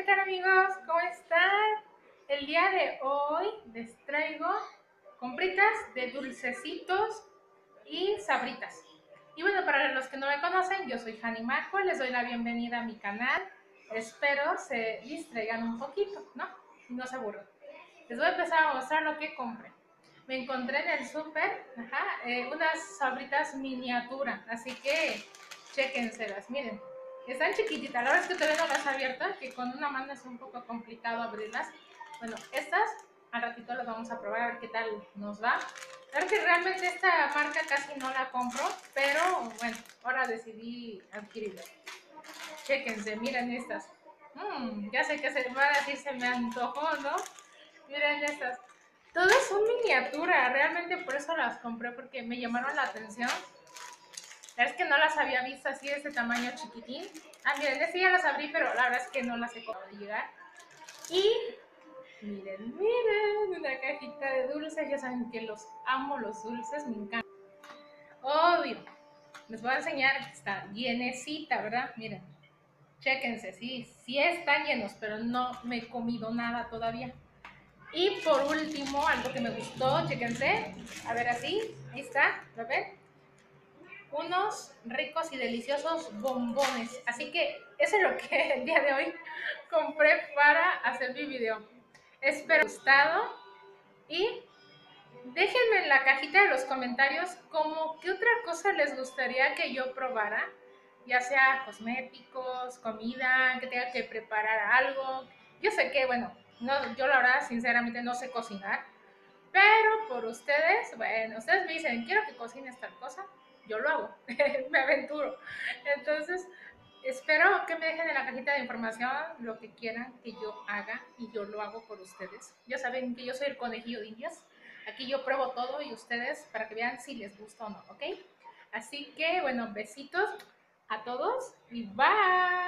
tal amigos? ¿Cómo están? El día de hoy les traigo compritas de dulcecitos y sabritas. Y bueno, para los que no me conocen, yo soy Hani Maco, les doy la bienvenida a mi canal. Espero se distraigan un poquito, ¿no? Y no se aburran. Les voy a empezar a mostrar lo que compré. Me encontré en el súper, unas sabritas miniatura, así que chéquenselas, miren. Están chiquititas, la verdad es que todavía no las he abierto, que con una mano es un poco complicado abrirlas. Bueno, estas al ratito las vamos a probar a ver qué tal nos va. La verdad que realmente esta marca casi no la compro, pero bueno, ahora decidí adquirirla. Chéquense, miren estas. Ya sé que se va a decir se me antojó, ¿no? Miren estas. Todas son miniatura, realmente por eso las compré, porque me llamaron la atención. La verdad es que no las había visto así de este tamaño chiquitín. Miren, este ya las abrí, pero la verdad es que no las he podido llegar. Y miren, una cajita de dulces. Ya saben que los amo, los dulces, me encantan. Obvio, les voy a enseñar que está llenecita, ¿verdad? Miren, chéquense, sí están llenos, pero no me he comido nada todavía. Y por último, algo que me gustó, chéquense, a ver así, ahí está, ¿lo ven? Unos ricos y deliciosos bombones. Así que eso es lo que el día de hoy compré para hacer mi video. Espero que les haya gustado y déjenme en la cajita de los comentarios como qué otra cosa les gustaría que yo probara, ya sea cosméticos, comida, que tenga que preparar algo. Yo sé que, bueno, no, yo la verdad sinceramente no sé cocinar, pero por ustedes, bueno, ustedes me dicen, quiero que cocines tal cosa, yo lo hago, me aventuro. Entonces, espero que me dejen en la cajita de información lo que quieran que yo haga y yo lo hago por ustedes. Ya saben que yo soy el conejillo de indias. Aquí yo pruebo todo y ustedes para que vean si les gusta o no, ¿ok? Así que, bueno, besitos a todos y bye.